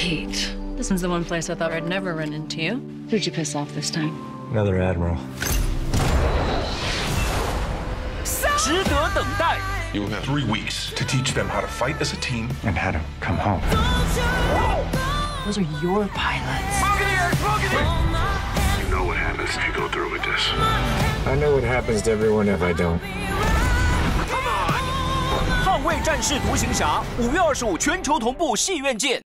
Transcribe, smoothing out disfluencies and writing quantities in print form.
Pete. This is the one place I thought I'd never run into you. Who'd you piss off this time? Another admiral. 值得等待。 You have 3 weeks to teach them how to fight as a team And how to come home. Those are your pilots. You know what happens if you go through with this. I know what happens to everyone if I don't. 捍卫战士独行侠，5月25全球同步戏院见。